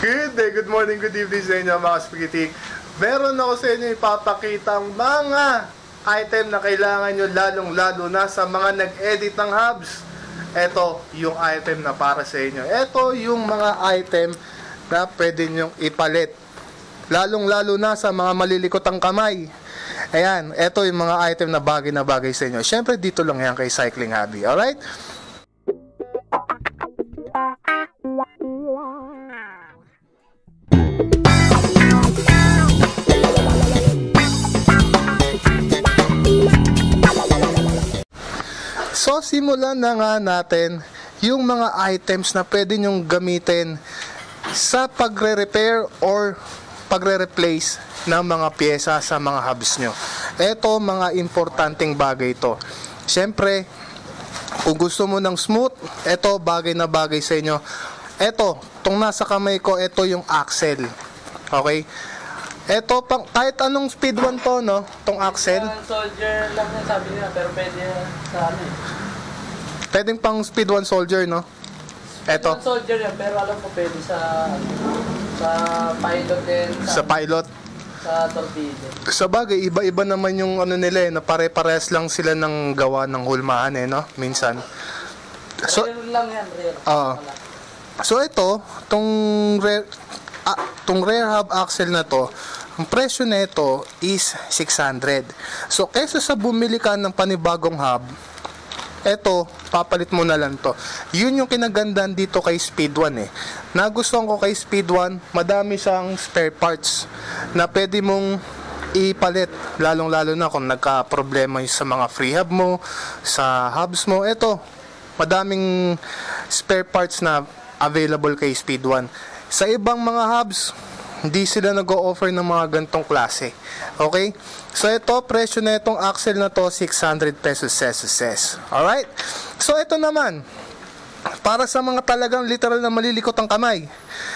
Good morning, good evening sa inyo mga spaghetti. Meron ako sa inyo ipapakitang mga item na kailangan nyo lalong-lalo na sa mga nag-edit ng hubs. Ito yung item na para sa inyo. Ito yung mga item na pwede nyo ipalit. Lalong-lalo na sa mga malilikot ang kamay. Ayan, ito yung mga item na bagay sa inyo. Siyempre dito lang yan kay Cycling Hobby. Alright? So, simulan na nga natin yung mga items na pwede nyong gamitin sa pagre-repair or pagre-replace ng mga pyesa sa mga hubs nyo. Ito, mga importanteng bagay ito. Siyempre, kung gusto mo ng smooth, ito, bagay na bagay sa inyo. Ito, itong nasa kamay ko, ito yung axle. Okay? Ito, kahit anong speed 1 to, no? Itong axle. Soldier lang yung sabi nila, pero pwede sa ano eh. Pwedeng pang speed 1 soldier, no? Ito. Soldier yan, pero alam ko pwede sa pilot din. Sa pilot. Sa torpedo. Sa bagay, iba-iba naman yung ano nila eh, na pare-pares lang sila ng gawa ng hulmahan eh, no? Minsan. So, rare lang yan, rare. So ito, tong rear hub axle na to, ang presyo nito is 600. So kaysa sa bumili ka ng panibagong hub, eto, papalit mo na lang to. Yun yung kinagandaan dito kay Speed 1 eh. Nagustuhan ko kay Speed 1, madami siyang spare parts na pwede mong ipalit, lalong-lalo na kung nagka-problema sa mga free hub mo, sa hubs mo. Eto, madaming spare parts na available kay Speed 1. Sa ibang mga hubs, hindi sila nag-o-offer ng mga gantong klase. Okay? So ito, presyo na itong axle na to, 600 pesos. Alright? So ito naman, para sa mga talagang literal na malilikot ang kamay.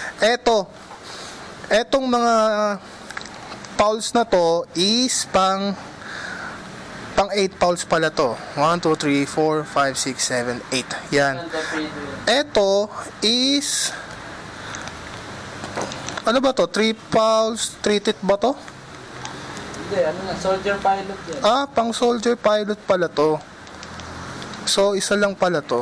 Etong mga pawls na to is pang 8 pawls pala to. 1, 2, 3, 4, 5, 6, 7, 8. Yan. Ito is, ano ba to? 3 pawls, 3 teeth ba to? Hindi, ano nga, soldier pilot yan. Pang soldier pilot pala to. So, isa lang pala to.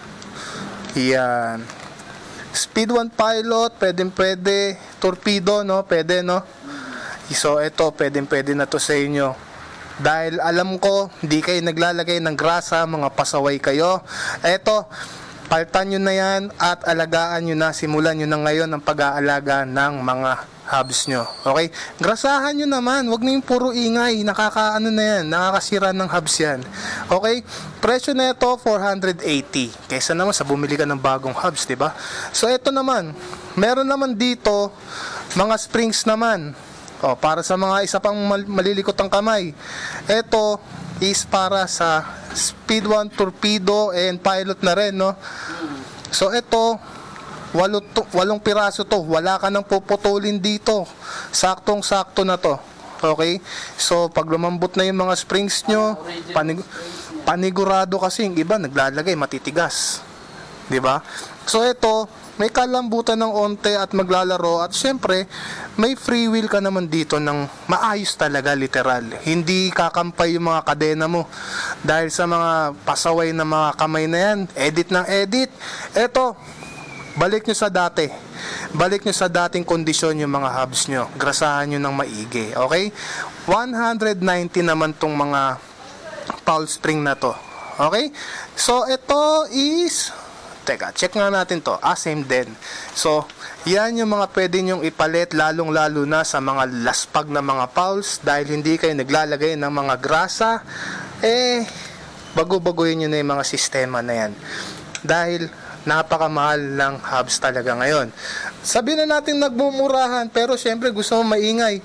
Yan. Speed 1 pilot, pwede. Torpedo, no? Pwede, no? So, ito, pwede na to sa inyo. Dahil alam ko, hindi kayo naglalagay ng grasa, mga pasaway kayo. Eto, paltan nyo na yan at alagaan nyo na, simulan nyo na ngayon ang pag-aalaga ng mga hubs nyo. Okay? Grasahan nyo naman, wag na yung puro ingay, nakakasira ng hubs yan. Okay? Presyo na ito, 480. Kaysa naman sa bumili ka ng bagong hubs, diba? So, ito naman, meron naman dito, mga springs naman. Para sa mga isa pang malilikot ang kamay. Ito is para sa Speed 1 torpedo and pilot na rin, no? So ito, 8 piraso to. Wala ka nang puputulin dito. Saktong-sakto na to. Okay? So pag lumambot na yung mga springs nyo, panigurado kasi yung iba naglalagay matitigas. 'Di ba? So ito, may kalambutan ng onte at maglalaro at syempre may free wheel ka naman dito ng maayos talaga, literal. Hindi kakampay yung mga kadena mo dahil sa mga pasaway na mga kamay na yan, edit ng edit. Eto, balik nyo sa dati, balik nyo sa dating kondisyon yung mga hubs nyo, grasahan nyo ng maigi. Okay, 190 naman tong mga foul spring na to. Okay, so ito is, teka, check nga natin to. Same din. So, yan yung mga pwede nyong ipalit, lalong-lalo na sa mga laspag na mga pawls, dahil hindi kayo naglalagay ng mga grasa, bago-baguhin nyo na yung mga sistema na yan. Dahil, napakamahal ng hubs talaga ngayon. Sabihin na natin nagmumurahan, pero syempre gusto mo maingay.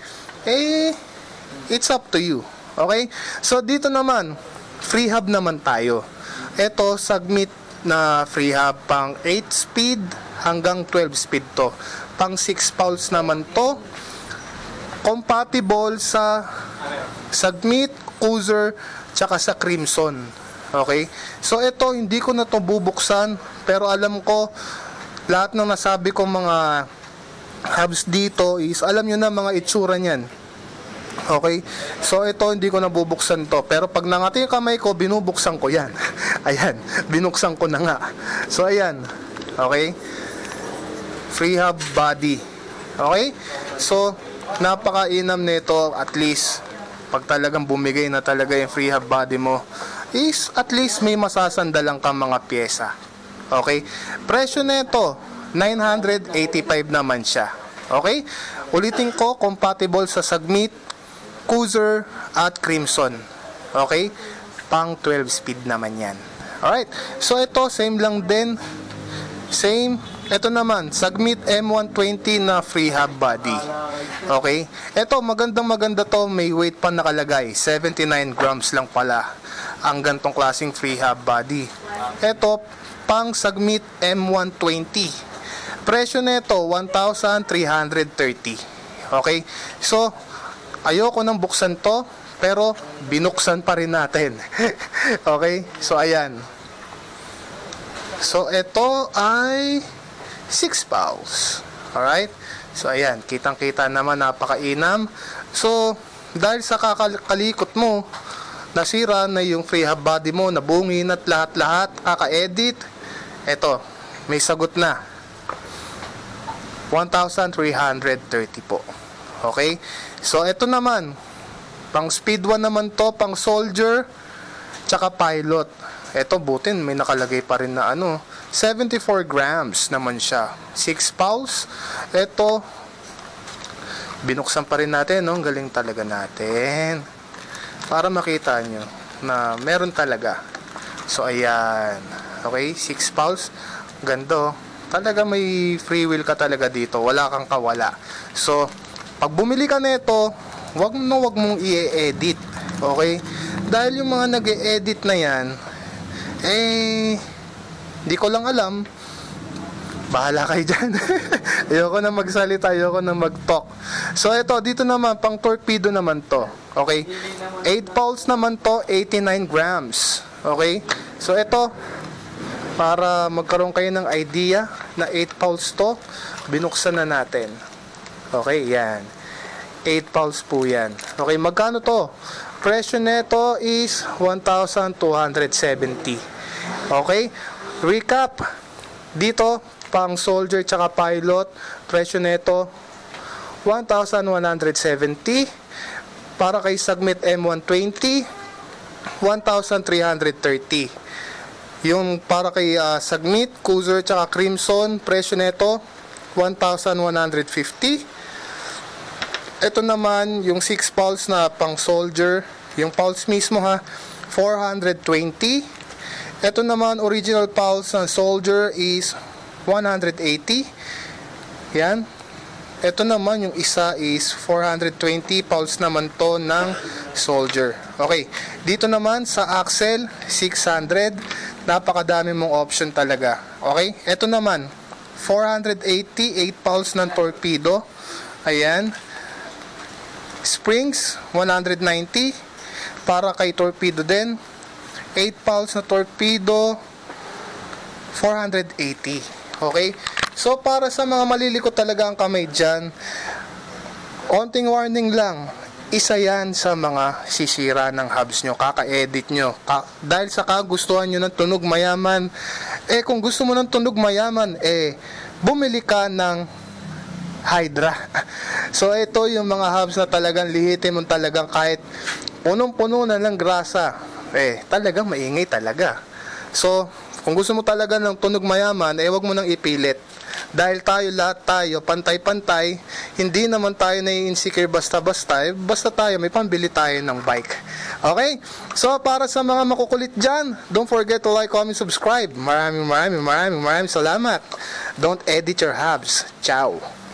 It's up to you. Okay? So, dito naman, free hub naman tayo. Ito, submit na free hub, pang 8 speed hanggang 12 speed to. Pang 6 pawls naman to. Compatible sa Submit, Cruiser, tsaka sa Crimson. Okay? So ito, hindi ko na to bubuksan, pero alam ko lahat ng nasabi ko mga hubs dito is, alam nyo na mga itsura niyan. Okay? So, ito, hindi ko nabubuksan to. Pero pag nangati yung kamay ko, binubuksan ko yan. Ayan, binuksan ko na nga. So, ayan. Okay? Free hub body. Okay? So, napakainam nito, at least, pag talagang bumigay na talaga yung free hub body mo, is at least may masasandalan kang mga pyesa. Okay? Presyo nito, 985 naman siya. Okay? Ulitin ko, compatible sa Sagmit, Cruiser, at Crimson. Okay? Pang 12 speed naman yan. Alright? So, ito, same lang din. Same. Ito naman, Sagmit M120 na free hub body. Okay? Ito, maganda to. May weight pa nakalagay. 79 grams lang pala ang gantong klaseng free hub body. Ito, pang Sagmit M120. Presyo nito, 1,330. Okay? So, ayoko nang buksan to, pero binuksan pa rin natin. Okay? So, ayan. So, ito ay 6 pounds. Alright? So, ayan. Kitang-kita naman, napakainam. So, dahil sa kakalikot mo, nasira na yung free hub body mo, nabungin at lahat-lahat, kaka-edit, eto, may sagot na. 1,330 po. Okay? So, ito naman, pang speed 1 naman to, pang soldier, tsaka pilot. Ito, butin, may nakalagay pa rin na 74 grams naman siya. 6 pounds. Ito, binuksan pa rin natin, no? Galing talaga natin. Para makita nyo na meron talaga. So, ayan. Okay, 6 pounds. Ganda, talaga may free will ka talaga dito. Wala kang kawala. So, pag bumili ka nito, wag mong i-edit. Okay? Dahil yung mga nag-e-edit na yan, di ko lang alam. Bahala kayo dyan. Ayoko na magsalita, ayoko na mag-talk. So, ito, dito naman, pang torpedo naman to. Okay? 8 pounds naman to, 89 grams. Okay? So, ito, para magkaroon kayo ng idea na 8 pounds to, binuksan na natin. Okay, yan. 8 pounds po yan. Okay, magkano to? Presyo nito is 1,270. Okay? Recap. Dito, pang soldier tsaka pilot, presyo nito 1,170. Para kay Sagmit M120, 1,330. Yung para kay Sagmit, Cruiser tsaka Crimson, presyo nito 1,150. Ito naman yung 6 pulse na pang soldier, yung pulse mismo 420. Ito naman original pulse ng soldier is 180. Yan. Ito naman yung isa is 420 pulse naman to ng soldier. Okay. Dito naman sa axle 600. Napakadami mong option talaga. Okay? Ito naman 480, 8 pulse ng torpedo. Ayan. Springs 190 para kay torpedo din. 8 pulse na torpedo 480. Okay? So para sa mga malilikot talaga ang kamay dyan, onting warning lang, isa yan sa mga sisira ng hubs nyo, kaka-edit nyo. Dahil sa kagustuhan nyo ng tunog mayaman, kung gusto mo ng tunog mayaman, bumili ka ng Hydra. So ito yung mga hubs na talagang lihitin mo talagang kahit punong-puno na ng grasa, talagang maingay talaga. So kung gusto mo talaga ng tunog mayaman, wag mo nang ipilit. Dahil lahat tayo, pantay-pantay, hindi naman tayo nai-insecure basta-basta, basta tayo, may pambili tayo ng bike. Okay? So, para sa mga makukulit dyan, don't forget to like, comment, subscribe. Maraming salamat. Don't edit your hubs. Ciao.